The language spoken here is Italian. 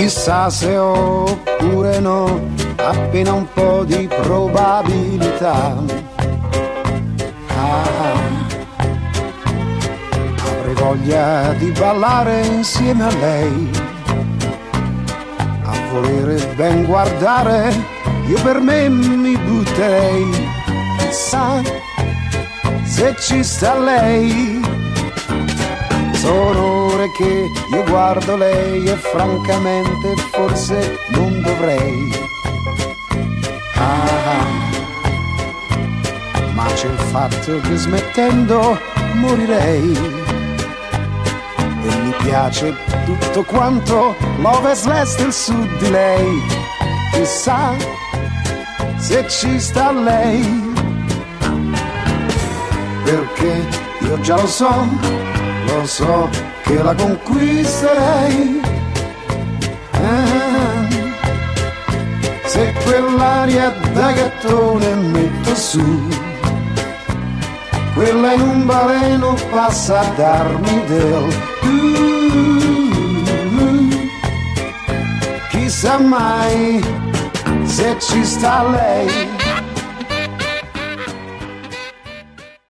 chissà se ho oppure no, appena un po' di probabilità. Avrei voglia di ballare insieme a lei, a volere ben guardare, io per me mi butterei, chissà se ci sta lei. Sono ore che io guardo lei e francamente forse non dovrei. Ma c'è il fatto che smettendo morirei. E mi piace tutto quanto l'ovest, l'est e il sud di lei. Chissà se ci sta lei. Perché io già lo so che la conquisterei. Se quell'aria da gattone metto su, quella in un baleno passa a darmi del chissà mai se ci sta lei.